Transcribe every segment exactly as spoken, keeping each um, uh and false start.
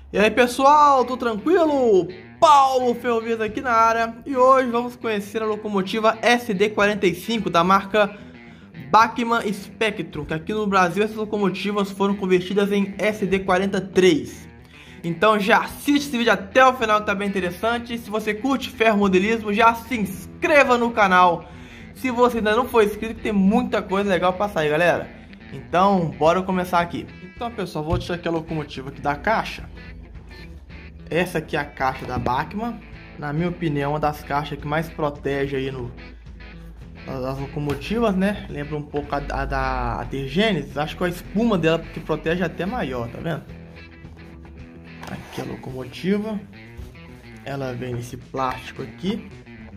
E aí pessoal, tudo tranquilo? Paulo Ferrovias aqui na área e hoje vamos conhecer a locomotiva S D quarenta e cinco da marca Bachmann Spectrum, que aqui no Brasil essas locomotivas foram convertidas em S D quarenta e três. Então já assiste esse vídeo até o final que tá bem interessante. Se você curte ferromodelismo, já se inscreva no canal. Se você ainda não for inscrito, que tem muita coisa legal pra sair, galera. Então bora começar aqui. Então pessoal, vou tirar aqui a locomotiva aqui da caixa. Essa aqui é a caixa da Bachmann, na minha opinião, uma das caixas que mais protege aí no, das locomotivas, né? Lembra um pouco a, a da Atergenesis, acho que a espuma dela que protege é até maior, tá vendo? Aqui a locomotiva, ela vem nesse plástico aqui.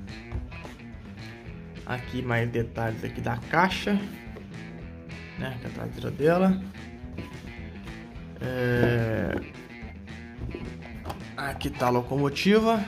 Aqui mais detalhes aqui da caixa, né? Que é a traseira dela. É... Aqui tá a locomotiva.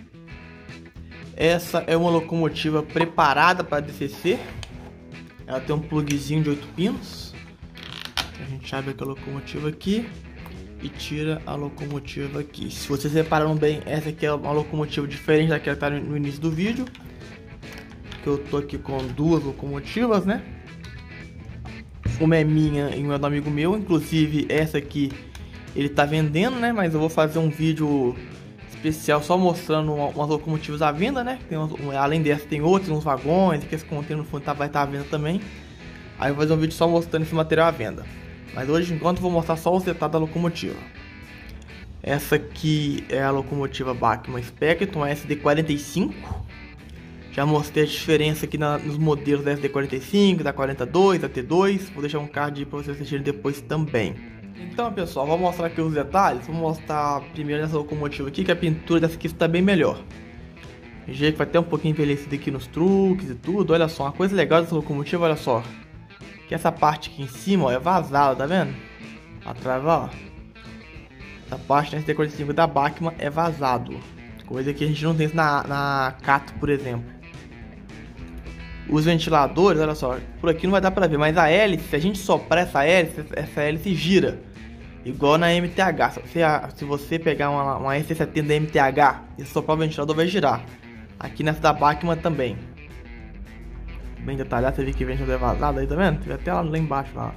Essa é uma locomotiva preparada para D C C. Ela tem um plugzinho de oito pinos. A gente abre aqui a locomotiva aqui e tira a locomotiva aqui. Se vocês repararam bem, essa aqui é uma locomotiva diferente daquela que tá no início do vídeo. Que eu tô aqui com duas locomotivas, né? Uma é minha e uma é do amigo meu. Inclusive essa aqui ele tá vendendo, né? Mas eu vou fazer um vídeo especial só mostrando uma, umas locomotivas à venda, né? Tem umas, além dessa tem outros, uns vagões, que esse container no fundo tá, vai estar tá à venda também. Aí eu vou fazer um vídeo só mostrando esse material à venda. Mas hoje, enquanto, eu vou mostrar só os detalhes da locomotiva. Essa aqui é a locomotiva Bachmann Spectrum S D quarenta e cinco. Já mostrei a diferença aqui na, nos modelos da S D quarenta e cinco, da quarenta e dois, da T dois. Vou deixar um card aí para vocês assistirem depois também. Então pessoal, vou mostrar aqui os detalhes. Vou mostrar primeiro nessa locomotiva aqui, que a pintura dessa aqui está bem melhor. O jeito vai ter um pouquinho envelhecido aqui nos truques e tudo. Olha só, uma coisa legal dessa locomotiva, olha só, que essa parte aqui em cima, ó, é vazada, tá vendo? Atrás, ó, essa parte da S D quarenta e cinco da Bachmann é vazado. Coisa que a gente não tem na, na Cato, por exemplo. Os ventiladores, olha só, por aqui não vai dar pra ver, mas a hélice, se a gente soprar essa hélice, essa hélice gira. Igual na M T H, se você, se você pegar uma, uma S C setenta da M T H e soprar o ventilador, vai girar. Aqui nessa da Bachmann também. Bem detalhado, você vê que o ventilador é vazado aí, tá vendo? Tem até lá, lá embaixo, lá.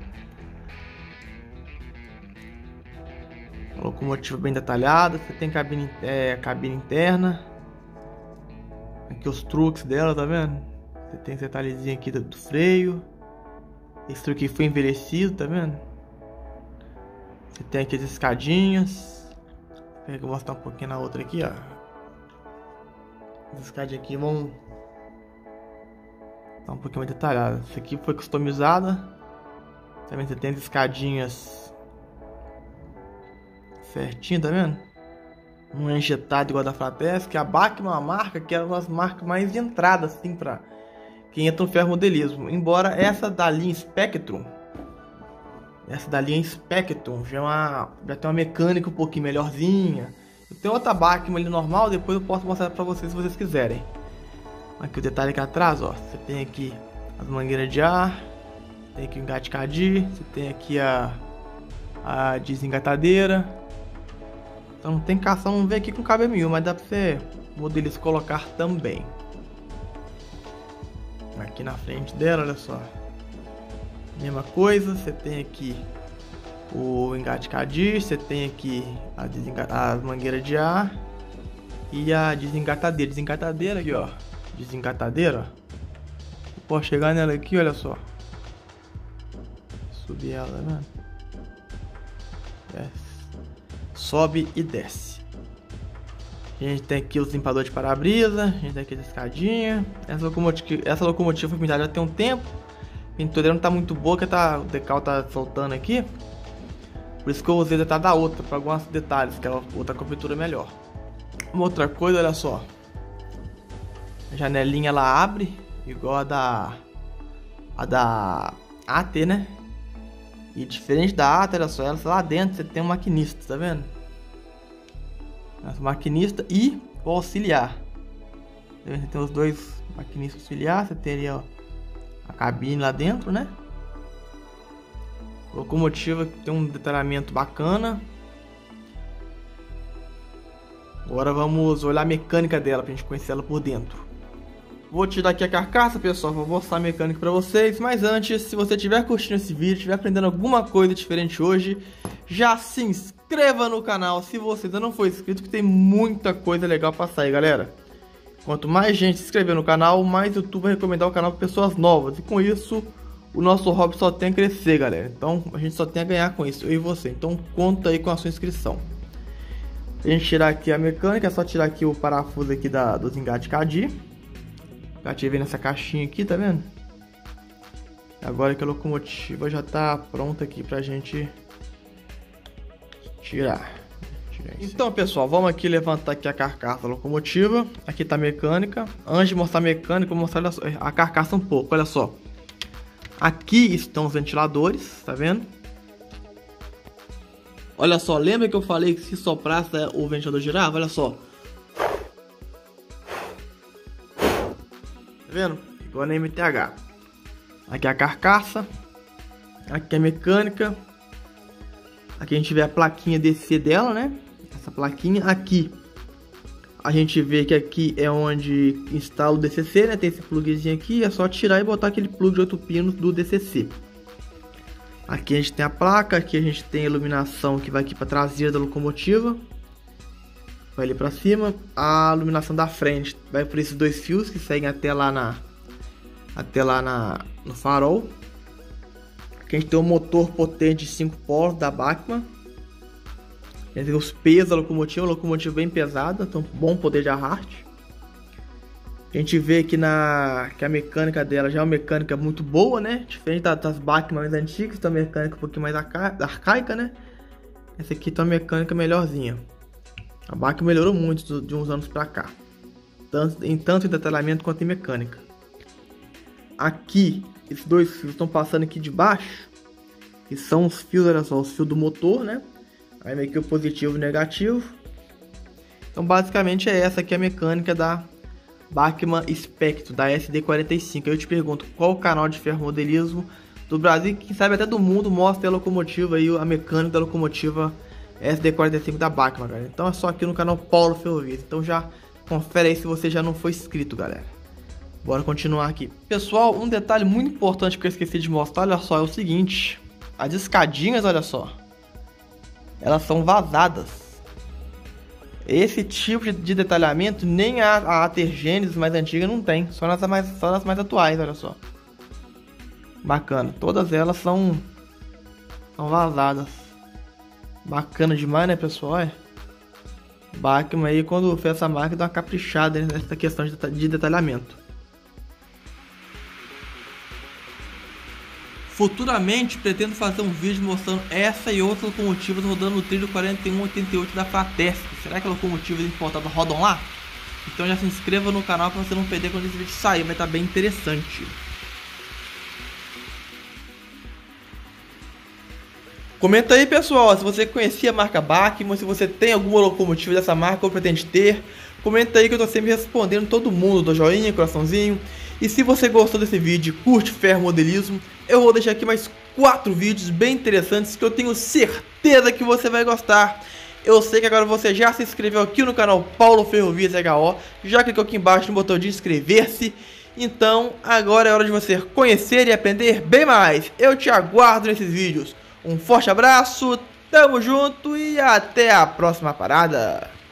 A locomotiva bem detalhada, você tem cabine, é, cabine interna. Aqui os truques dela, tá vendo? Você tem esse detalhezinho aqui do, do freio. Esse truque foi envelhecido, tá vendo? Você tem aqui as escadinhas. Eu vou mostrar um pouquinho na outra aqui, ó. As escadinhas aqui vão tá um pouquinho mais detalhada. Essa aqui foi customizada. Também você tem as escadinhas certinho, tá vendo? Não é injetado igual a da Fratesc. Que a Bachmann é uma marca que é uma das marcas mais de entrada, assim, pra quem entra no ferromodelismo. Embora essa da linha Spectrum, essa da linha Spectrum já, é uma, já tem uma mecânica um pouquinho melhorzinha. Eu tenho outra Bachmann ali normal, depois eu posso mostrar pra vocês se vocês quiserem. Aqui o detalhe aqui atrás, ó. Você tem aqui as mangueiras de ar, tem aqui o engate Cadi, você tem aqui a, a desengatadeira. Então não tem cação, não vem aqui com K B M U, mas dá pra você modelista colocar também. Aqui na frente dela, olha só, mesma coisa, você tem aqui o engate Cadi, você tem aqui a, a mangueira de ar e a desengatadeira. Desengatadeira aqui, ó. Desengatadeira, ó. Eu posso chegar nela aqui, olha só. Subir ela, né? Desce. Sobe e desce. A gente tem aqui os limpadores de para-brisa. A gente tem aqui a escadinha. Essa locomotiva, essa locomotiva foi pintada já tem um tempo. A pintura não tá muito boa, que tá, o decal tá soltando aqui. Por isso que eu usei o detalhe da outra, para alguns detalhes, que é outra com pintura melhor. Uma outra coisa, olha só. A janelinha ela abre, igual a da a da A T, né? E diferente da A T, olha só, ela lá dentro você tem um maquinista, tá vendo? Essa maquinista e o auxiliar. Você tem os dois maquinistas auxiliar, você tem ali, ó, a cabine lá dentro, né? Locomotiva que tem um detalhamento bacana. Agora vamos olhar a mecânica dela pra gente conhecer ela por dentro. Vou tirar aqui a carcaça, pessoal, vou mostrar a mecânica pra vocês. Mas antes, se você estiver curtindo esse vídeo, estiver aprendendo alguma coisa diferente hoje, já se inscreva no canal se você ainda não for inscrito, que tem muita coisa legal pra sair, galera. Quanto mais gente se inscrever no canal, mais o YouTube vai recomendar o canal para pessoas novas. E com isso, o nosso hobby só tem a crescer, galera. Então, a gente só tem a ganhar com isso, eu e você. Então, conta aí com a sua inscrição. A gente tirar aqui a mecânica, é só tirar aqui o parafuso aqui da, dos engates C A D I. Já vem nessa caixinha aqui, tá vendo? Agora que a locomotiva já tá pronta aqui pra gente tirar. tirar então, pessoal, vamos aqui levantar aqui a carcaça da locomotiva. Aqui tá a mecânica. Antes de mostrar a mecânica, eu vou mostrar a carcaça um pouco, olha só. Aqui estão os ventiladores, tá vendo? Olha só, lembra que eu falei que se soprasse o ventilador girava? Olha só. Tá vendo? Igual na M T H. Aqui é a carcaça. Aqui é a mecânica. Aqui a gente vê a plaquinha D C dela, né? Essa plaquinha. Aqui a gente vê que aqui é onde instala o D C C, né? Tem esse plugzinho aqui. É só tirar e botar aquele plug de oito pinos do D C C. Aqui a gente tem a placa. Aqui a gente tem a iluminação que vai aqui para a traseira da locomotiva. Vai ali para cima. A iluminação da frente vai por esses dois fios que seguem até lá na até lá na no farol. Aqui a gente tem um motor potente de cinco polos da Bachmann. A gente tem os pesos da locomotiva, a locomotiva bem pesada, então bom poder de arraste. A gente vê aqui na que a mecânica dela já é uma mecânica muito boa, né? Diferente das Bachmann mais antigas, então a mecânica um pouquinho mais arcaica, né? Essa aqui tá uma mecânica melhorzinha. A Bachmann melhorou muito de uns anos pra cá, tanto em tanto em detalhamento quanto em mecânica. Aqui, esses dois fios estão passando aqui de baixo, que são os fios, olha só, os fios do motor, né? Aí vem aqui o positivo e o negativo. Então basicamente é essa aqui a mecânica da Bachmann Spectro, da S D quarenta e cinco. Eu te pergunto, qual canal de ferromodelismo do Brasil, quem sabe até do mundo, mostra a locomotiva e a mecânica da locomotiva S D quarenta e cinco da Bachmann, galera? Então é só aqui no canal Paulo Ferrovias. Então já confere aí se você já não foi inscrito, galera. Bora continuar aqui. Pessoal, um detalhe muito importante que eu esqueci de mostrar, olha só, é o seguinte. As escadinhas, olha só, elas são vazadas. Esse tipo de detalhamento nem a, a Atergênesis mais antiga não tem. Só nas mais, só nas mais atuais, olha só. Bacana. Todas elas são, são vazadas. Bacana demais, né, pessoal? É. Bachmann aí, quando fez essa marca, dá uma caprichada nessa questão de, de detalhamento. Futuramente pretendo fazer um vídeo mostrando essa e outras locomotivas rodando no trilho quarenta e um oitenta e oito da Fratesc. Será que locomotivas importadas rodam lá? Então já se inscreva no canal para você não perder quando esse vídeo sair, vai estar bem interessante. Comenta aí, pessoal, se você conhecia a marca Bachmann, se você tem alguma locomotiva dessa marca ou pretende ter. Comenta aí que eu tô sempre respondendo todo mundo, do joinha, coraçãozinho. E se você gostou desse vídeo, curte ferromodelismo, eu vou deixar aqui mais quatro vídeos bem interessantes que eu tenho certeza que você vai gostar. Eu sei que agora você já se inscreveu aqui no canal Paulo Ferrovias H O, já clicou aqui embaixo no botão de inscrever-se. Então agora é hora de você conhecer e aprender bem mais. Eu te aguardo nesses vídeos. Um forte abraço, tamo junto e até a próxima parada.